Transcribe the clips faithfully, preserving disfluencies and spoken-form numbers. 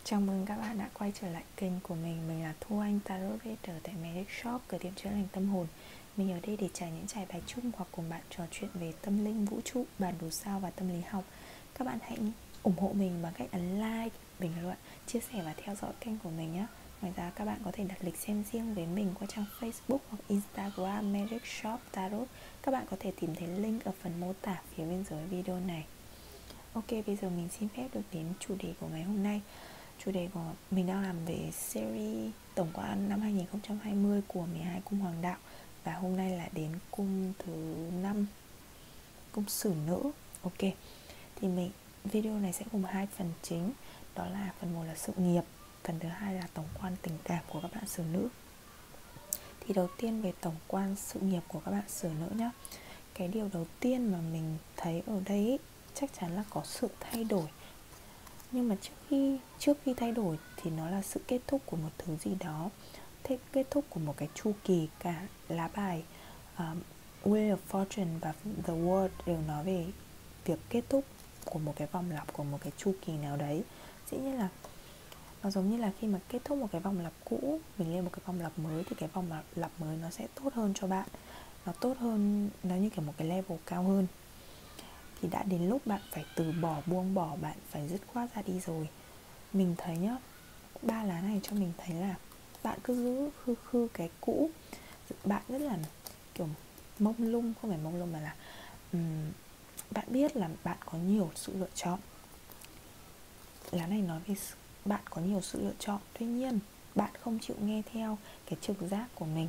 Chào mừng các bạn đã quay trở lại kênh của mình. Mình là Thu Anh, Tarot Reader tại Magic Shop, cửa tiệm chữa lành tâm hồn. Mình ở đây để trải những trải bài chung hoặc cùng bạn trò chuyện về tâm linh, vũ trụ, bản đồ sao và tâm lý học. Các bạn hãy ủng hộ mình bằng cách ấn like, bình luận, chia sẻ và theo dõi kênh của mình nhé. Ngoài ra các bạn có thể đặt lịch xem riêng với mình qua trang Facebook hoặc Instagram Magic Shop Tarot. Các bạn có thể tìm thấy link ở phần mô tả phía bên dưới video này. Ok, bây giờ mình xin phép được đến chủ đề của ngày hôm nay. Chủ đề của mình đang làm về series tổng quan năm hai không hai không của mười hai cung hoàng đạo. Và hôm nay là đến cung thứ năm, cung xử nữ. Ok, thì mình video này sẽ gồm hai phần chính. Đó là phần một là sự nghiệp, phần thứ hai là tổng quan tình cảm của các bạn xử nữ. Thì đầu tiên về tổng quan sự nghiệp của các bạn xử nữ nhé. Cái điều đầu tiên mà mình thấy ở đây ý, chắc chắn là có sự thay đổi. Nhưng mà trước khi trước khi thay đổi thì nó là sự kết thúc của một thứ gì đó, thế kết thúc của một cái chu kỳ. Cả lá bài um, Wheel of Fortune và The World đều nói về việc kết thúc của một cái vòng lặp, của một cái chu kỳ nào đấy. Dĩ nhiên là nó giống như là khi mà kết thúc một cái vòng lặp cũ, mình lên một cái vòng lặp mới thì cái vòng lặp mới nó sẽ tốt hơn cho bạn. Nó tốt hơn, nó như kiểu một cái level cao hơn. Thì đã đến lúc bạn phải từ bỏ, buông bỏ, bạn phải dứt khoát ra đi rồi. Mình thấy nhá, ba lá này cho mình thấy là bạn cứ giữ khư khư cái cũ. Bạn rất là kiểu mông lung, không phải mông lung mà là um, bạn biết là bạn có nhiều sự lựa chọn. Lá này nói về bạn có nhiều sự lựa chọn, tuy nhiên bạn không chịu nghe theo cái trực giác của mình.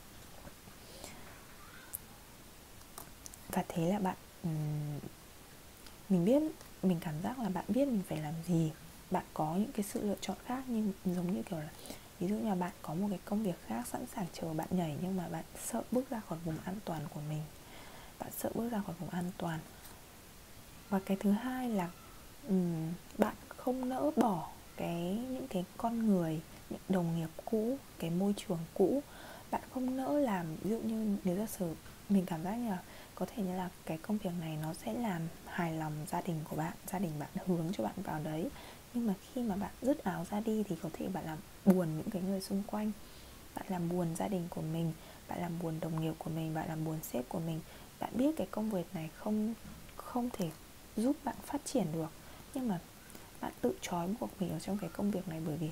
Và thế là bạn um, mình biết, mình cảm giác là bạn biết mình phải làm gì. Bạn có những cái sự lựa chọn khác, nhưng giống như kiểu là ví dụ như là bạn có một cái công việc khác sẵn sàng chờ bạn nhảy, nhưng mà bạn sợ bước ra khỏi vùng an toàn của mình. Bạn sợ bước ra khỏi vùng an toàn. Và cái thứ hai là um, bạn không nỡ bỏ cái những cái con người, những đồng nghiệp cũ, cái môi trường cũ. Bạn không nỡ làm, ví dụ như nếu giả sử mình cảm giác như là có thể như là cái công việc này nó sẽ làm hài lòng gia đình của bạn, gia đình bạn hướng cho bạn vào đấy. Nhưng mà khi mà bạn dứt áo ra đi thì có thể bạn làm buồn những cái người xung quanh. Bạn làm buồn gia đình của mình, bạn làm buồn đồng nghiệp của mình, bạn làm buồn sếp của mình. Bạn biết cái công việc này không không thể giúp bạn phát triển được, nhưng mà bạn tự trói buộc mình ở trong cái công việc này bởi vì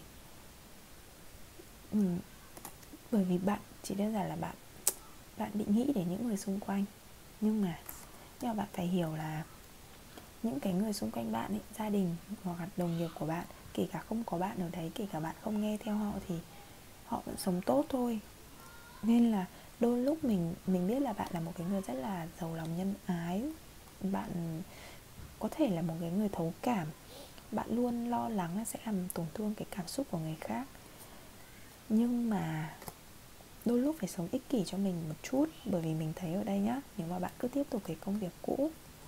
ừ, bởi vì bạn chỉ đơn giản là bạn bạn bị nghĩ đến những người xung quanh. Nhưng mà nhưng mà bạn phải hiểu là những cái người xung quanh bạn ấy, gia đình hoặc là đồng nghiệp của bạn, kể cả không có bạn ở đấy, kể cả bạn không nghe theo họ thì họ vẫn sống tốt thôi. Nên là đôi lúc mình mình biết là bạn là một cái người rất là giàu lòng nhân ái. Bạn có thể là một cái người thấu cảm. Bạn luôn lo lắng là sẽ làm tổn thương cái cảm xúc của người khác. Nhưng mà đôi lúc phải sống ích kỷ cho mình một chút. Bởi vì mình thấy ở đây nhá, nếu mà bạn cứ tiếp tục cái công việc cũ,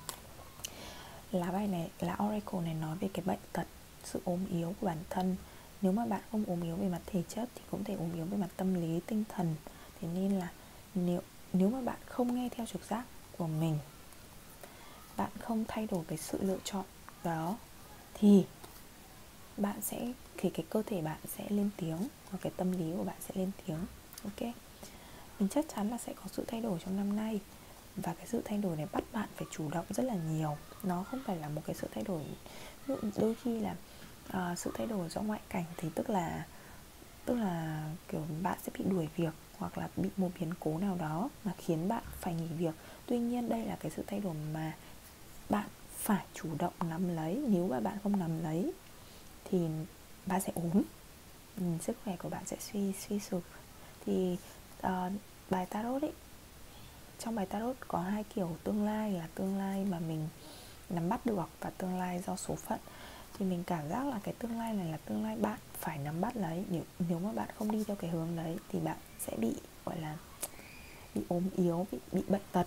lá bài này, lá Oracle này nói về cái bệnh tật, sự ốm yếu của bản thân. Nếu mà bạn không ốm yếu về mặt thể chất thì cũng thể ốm yếu về mặt tâm lý, tinh thần. Thế nên là nếu, nếu mà bạn không nghe theo trực giác của mình, bạn không thay đổi cái sự lựa chọn đó, thì bạn sẽ, thì cái cơ thể bạn sẽ lên tiếng, và cái tâm lý của bạn sẽ lên tiếng. Ok, mình chắc chắn là sẽ có sự thay đổi trong năm nay. Và cái sự thay đổi này bắt bạn phải chủ động rất là nhiều. Nó không phải là một cái sự thay đổi, đôi khi là uh, sự thay đổi do ngoại cảnh thì tức là tức là kiểu bạn sẽ bị đuổi việc, hoặc là bị một biến cố nào đó mà khiến bạn phải nghỉ việc. Tuy nhiên đây là cái sự thay đổi mà bạn phải chủ động nắm lấy. Nếu mà bạn không nắm lấy thì bạn sẽ ốm, ừ, sức khỏe của bạn sẽ suy suy sụp. Thì uh, bài tarot ấy, trong bài tarot có hai kiểu tương lai, là tương lai mà mình nắm bắt được và tương lai do số phận. Thì mình cảm giác là cái tương lai này là tương lai bạn phải nắm bắt lấy. Nếu, nếu mà bạn không đi theo cái hướng đấy thì bạn sẽ bị gọi là bị ốm yếu, bị, bị bệnh tật.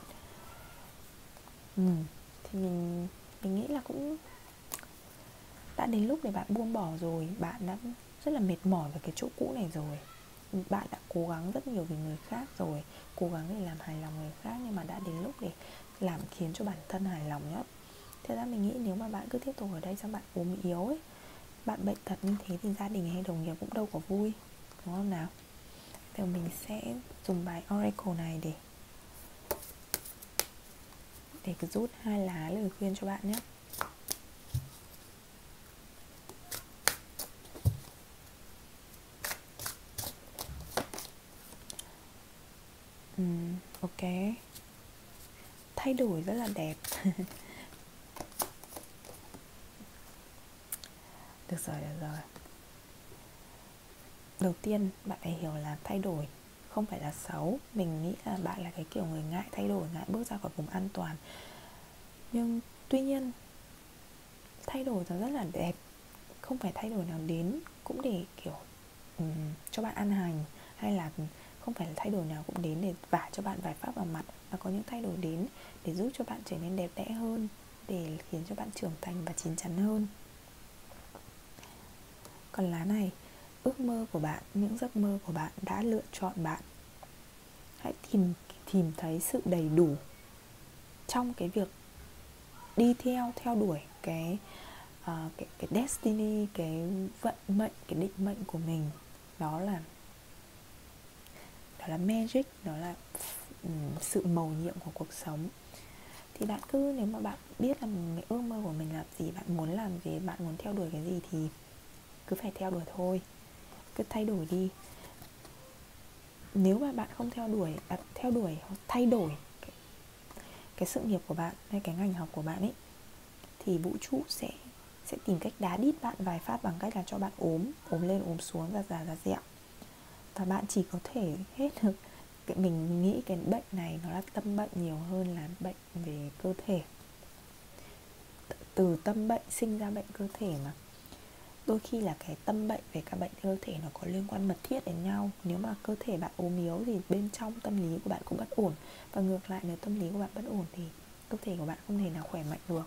ừ. Thì mình, mình nghĩ là cũng đã đến lúc để bạn buông bỏ rồi. Bạn đã rất là mệt mỏi về cái chỗ cũ này rồi. Bạn đã cố gắng rất nhiều vì người khác rồi, cố gắng để làm hài lòng người khác, nhưng mà đã đến lúc để làm khiến cho bản thân hài lòng nhất. Thế ra mình nghĩ nếu mà bạn cứ tiếp tục ở đây xong bạn ốm yếu ấy, bạn bệnh tật như thế thì gia đình hay đồng nghiệp cũng đâu có vui, đúng không nào? Thì mình sẽ dùng bài Oracle này để để rút hai lá lời khuyên cho bạn nhé. uhm, Ok, thay đổi rất là đẹp. Được rồi, được rồi. Đầu tiên bạn phải hiểu là thay đổi không phải là xấu. Mình nghĩ là bạn là cái kiểu người ngại thay đổi, ngại bước ra khỏi vùng an toàn. Nhưng tuy nhiên thay đổi nó rất là đẹp. Không phải thay đổi nào đến cũng để kiểu um, cho bạn ăn hành, hay là không phải là thay đổi nào cũng đến để vả cho bạn vài phát vào mặt. Mà có những thay đổi đến để giúp cho bạn trở nên đẹp đẽ hơn, để khiến cho bạn trưởng thành và chín chắn hơn. Còn lá này, ước mơ của bạn, những giấc mơ của bạn đã lựa chọn bạn. Hãy tìm tìm thấy sự đầy đủ trong cái việc đi theo theo đuổi cái uh, cái cái destiny, cái vận mệnh, cái định mệnh của mình. Đó là đó là magic, đó là um, sự mầu nhiệm của cuộc sống. Thì bạn cứ, nếu mà bạn biết là cái ước mơ của mình là gì, bạn muốn làm gì, bạn muốn theo đuổi cái gì thì cứ phải theo đuổi thôi. Cứ thay đổi đi. Nếu mà bạn không theo đuổi, à, theo đuổi hoặc thay đổi cái, cái sự nghiệp của bạn hay cái ngành học của bạn ấy, thì vũ trụ sẽ sẽ tìm cách đá đít bạn vài phát bằng cách là cho bạn ốm, ốm lên ốm xuống, ra già ra dẹo. Và bạn chỉ có thể hết được, mình nghĩ cái bệnh này nó là tâm bệnh nhiều hơn là bệnh về cơ thể. Từ tâm bệnh sinh ra bệnh cơ thể mà. Đôi khi là cái tâm bệnh về các bệnh cơ thể nó có liên quan mật thiết đến nhau. Nếu mà cơ thể bạn ốm yếu thì bên trong tâm lý của bạn cũng bất ổn. Và ngược lại, nếu tâm lý của bạn bất ổn thì cơ thể của bạn không thể nào khỏe mạnh được.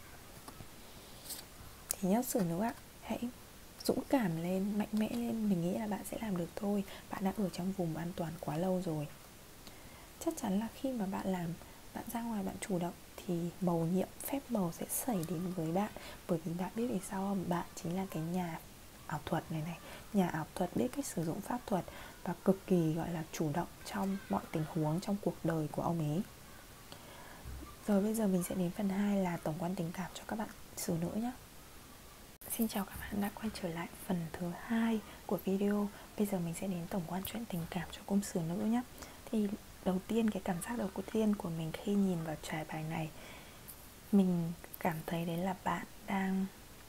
Thì nhớ sự nữa ạ, hãy dũng cảm lên, mạnh mẽ lên. Mình nghĩ là bạn sẽ làm được thôi. Bạn đã ở trong vùng an toàn quá lâu rồi. Chắc chắn là khi mà bạn làm, bạn ra ngoài bạn chủ động thì mầu nhiệm, phép màu sẽ xảy đến với bạn. Bởi vì bạn biết vì sao không? Bạn chính là cái nhà ảo thuật này này. Nhà ảo thuật biết cách sử dụng pháp thuật và cực kỳ gọi là chủ động trong mọi tình huống trong cuộc đời của ông ấy. Rồi bây giờ mình sẽ đến phần hai là tổng quan tình cảm cho các bạn xử nữ nhé. Xin chào các bạn đã quay trở lại phần thứ hai của video. Bây giờ mình sẽ đến tổng quan chuyện tình cảm cho cung xử nữ nhé. Thì đầu tiên, cái cảm giác đầu tiên của mình khi nhìn vào trải bài này, mình cảm thấy đấy là bạn đang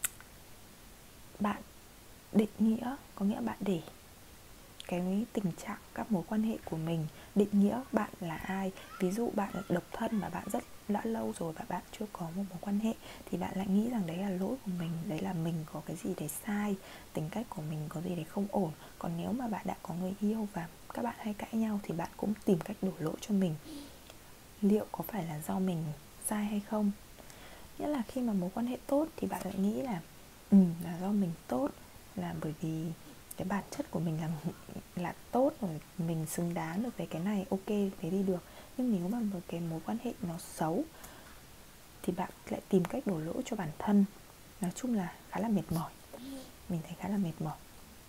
Bạn định nghĩa, có nghĩa bạn để cái tình trạng, các mối quan hệ của mình, định nghĩa bạn là ai. Ví dụ bạn là độc thân mà bạn rất đã lâu rồi và bạn chưa có một mối quan hệ, thì bạn lại nghĩ rằng đấy là lỗi của mình, đấy là mình có cái gì đấy sai, tính cách của mình có gì đấy không ổn. Còn nếu mà bạn đã có người yêu và các bạn hay cãi nhau thì bạn cũng tìm cách đổ lỗi cho mình. Liệu có phải là do mình sai hay không? Nghĩa là khi mà mối quan hệ tốt thì bạn lại nghĩ là ừ, là do mình tốt, là bởi vì cái bản chất của mình là là tốt rồi, mình xứng đáng được với cái này, ok, thế thì được. Nhưng nếu mà một cái mối quan hệ nó xấu thì bạn lại tìm cách đổ lỗi cho bản thân. Nói chung là khá là mệt mỏi. Mình thấy khá là mệt mỏi.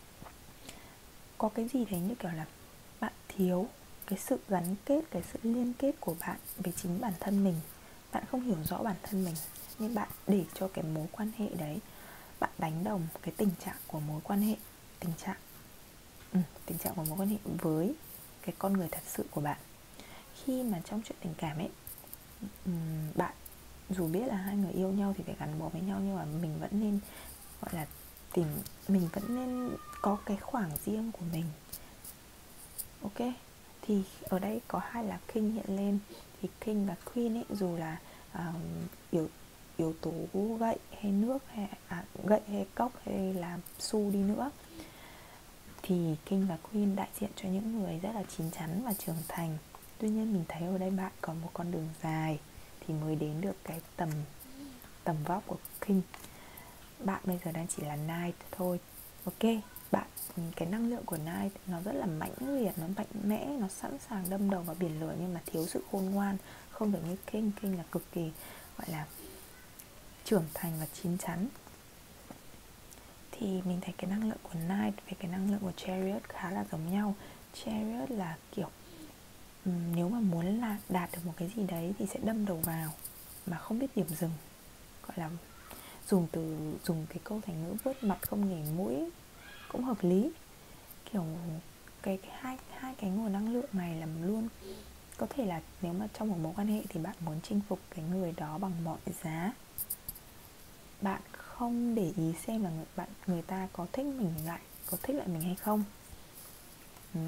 Có cái gì đấy như kiểu là bạn thiếu cái sự gắn kết, cái sự liên kết của bạn với chính bản thân mình. Bạn không hiểu rõ bản thân mình, nên bạn để cho cái mối quan hệ đấy, bạn đánh đồng cái tình trạng của mối quan hệ, Tình trạng ừ, Tình trạng của mối quan hệ với cái con người thật sự của bạn. Khi mà trong chuyện tình cảm ấy, bạn dù biết là hai người yêu nhau thì phải gắn bó với nhau, nhưng mà mình vẫn nên gọi là tìm, mình vẫn nên có cái khoảng riêng của mình. Ok, thì ở đây có hai lá King hiện lên. Thì King và Queen ấy, dù là uh, yếu, yếu tố gậy hay nước hay à, gậy hay cốc hay là xu đi nữa, thì King và Queen đại diện cho những người rất là chín chắn và trưởng thành. Tuy nhiên mình thấy ở đây bạn còn một con đường dài thì mới đến được cái tầm tầm vóc của King. Bạn bây giờ đang chỉ là Knight thôi. Ok, bạn, cái năng lượng của Knight nó rất là mãnh liệt, nó mạnh mẽ, nó sẵn sàng đâm đầu vào biển lửa, nhưng mà thiếu sự khôn ngoan, không được như King. King là cực kỳ gọi là trưởng thành và chín chắn. thì mình thấy cái năng lượng của Knight với cái năng lượng của Chariot khá là giống nhau. Chariot là kiểu um, nếu mà muốn là đạt được một cái gì đấy thì sẽ đâm đầu vào mà không biết điểm dừng, gọi là dùng từ dùng cái câu thành ngữ vớt mặt không nhảy mũi cũng hợp lý. Kiểu cái, cái hai hai cái nguồn năng lượng này là luôn có thể là nếu mà trong một mối quan hệ thì bạn muốn chinh phục cái người đó bằng mọi giá. Bạn không để ý xem là người, bạn người ta có thích mình lại có thích lại mình hay không. ừ.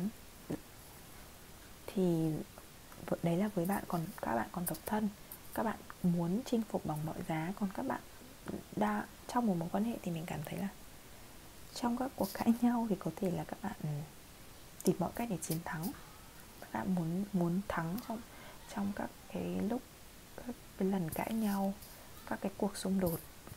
Thì đấy là với bạn, còn các bạn còn độc thân, các bạn muốn chinh phục bằng mọi giá. Còn các bạn đa, trong một mối quan hệ thì mình cảm thấy là trong các cuộc cãi nhau thì có thể là các bạn tìm mọi cách để chiến thắng. Các bạn muốn muốn thắng trong trong các cái lúc các cái lần cãi nhau, các cái cuộc xung đột.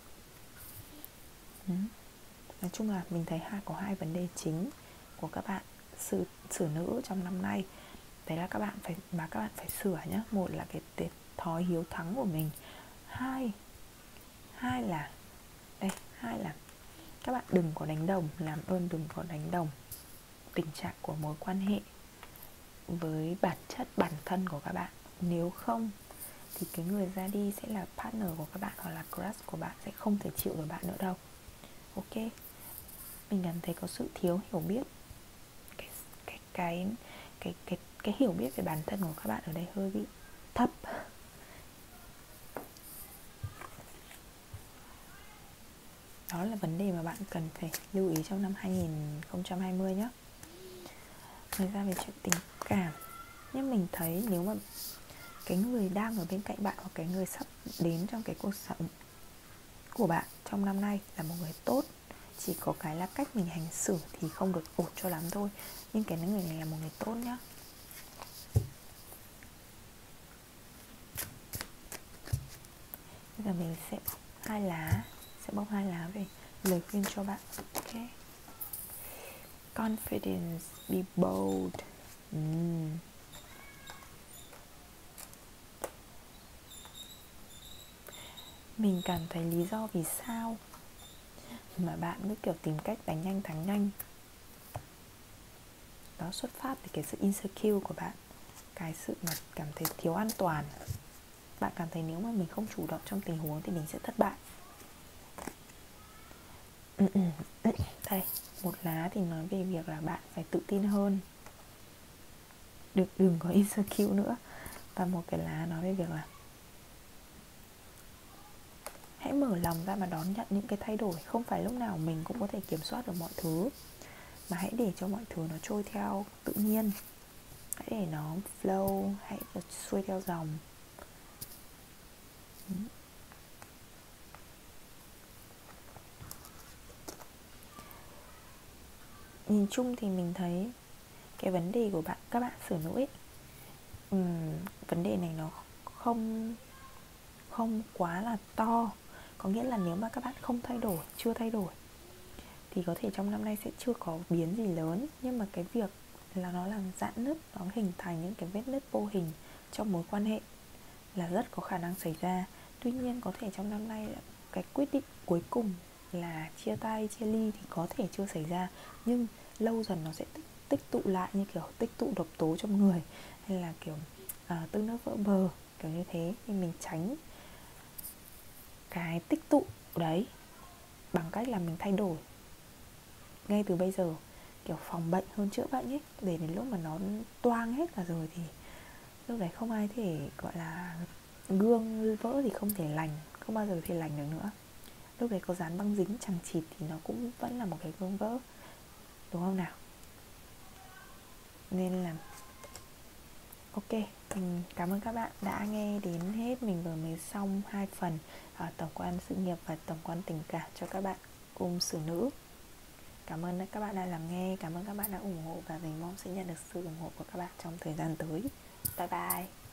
ừ. Nói chung là mình thấy hai có hai vấn đề chính của các bạn xử xử nữ trong năm nay. Đấy là các bạn phải mà các bạn phải sửa nhé. Một là cái, cái thói hiếu thắng của mình. Hai hai là đây hai là các bạn đừng có đánh đồng, làm ơn đừng có đánh đồng tình trạng của mối quan hệ với bản chất bản thân của các bạn. Nếu không thì cái người ra đi sẽ là partner của các bạn hoặc là crush của bạn, sẽ không thể chịu được bạn nữa đâu. Ok, mình cảm thấy có sự thiếu hiểu biết, cái cái cái cái cái, cái hiểu biết về bản thân của các bạn ở đây hơi bị thấp. Đó là vấn đề mà bạn cần phải lưu ý trong năm hai không hai không nhé. Ngoài ra về chuyện tình cảm, nhưng mình thấy nếu mà cái người đang ở bên cạnh bạn hoặc cái người sắp đến trong cái cuộc sống của bạn trong năm nay là một người tốt, chỉ có cái là cách mình hành xử thì không được ổn cho lắm thôi, nhưng cái người này là một người tốt nhá. Bây giờ mình sẽ bóc hai lá, sẽ bóc hai lá về lời khuyên cho bạn. Ok. Confidence, be bold. uhm. Mình cảm thấy lý do vì sao mà bạn cứ kiểu tìm cách đánh nhanh thắng nhanh, đó xuất phát từ cái sự insecure của bạn, cái sự mà cảm thấy thiếu an toàn. Bạn cảm thấy nếu mà mình không chủ động trong tình huống thì mình sẽ thất bại. Đây, một lá thì nói về việc là bạn phải tự tin hơn, được đừng có insecure nữa. Và một cái lá nói về việc là hãy mở lòng ra mà đón nhận những cái thay đổi. Không phải lúc nào mình cũng có thể kiểm soát được mọi thứ, mà hãy để cho mọi thứ nó trôi theo tự nhiên. Hãy để nó flow, hãy xuôi theo dòng. Nhìn chung thì mình thấy cái vấn đề của bạn, các bạn xử nữ ấy, um, vấn đề này nó không không quá là to. Có nghĩa là nếu mà các bạn không thay đổi, chưa thay đổi thì có thể trong năm nay sẽ chưa có biến gì lớn. Nhưng mà cái việc là nó làm giãn nứt, nó hình thành những cái vết nứt vô hình trong mối quan hệ là rất có khả năng xảy ra. Tuy nhiên có thể trong năm nay cái quyết định cuối cùng là chia tay, chia ly thì có thể chưa xảy ra, nhưng lâu dần nó sẽ tích, tích tụ lại, như kiểu tích tụ độc tố trong người, hay là kiểu à, tương nước vỡ bờ, kiểu như thế. Thì mình tránh cái tích tụ đấy bằng cách là mình thay đổi ngay từ bây giờ, kiểu phòng bệnh hơn chữa bệnh ấy, để đến lúc mà nó toang hết cả rồi thì lúc đấy không ai thể gọi là gương vỡ thì không thể lành, không bao giờ thể lành được nữa. Lúc đấy có dán băng dính chằng chịt thì nó cũng vẫn là một cái gương vỡ, đúng không nào? Nên là ok, mình cảm ơn các bạn đã nghe đến hết. Mình vừa mới xong hai phần uh, tổng quan sự nghiệp và tổng quan tình cảm cho các bạn cung xử nữ. Cảm ơn các bạn đã lắng nghe, cảm ơn các bạn đã ủng hộ, và mình mong sẽ nhận được sự ủng hộ của các bạn trong thời gian tới. Bye bye.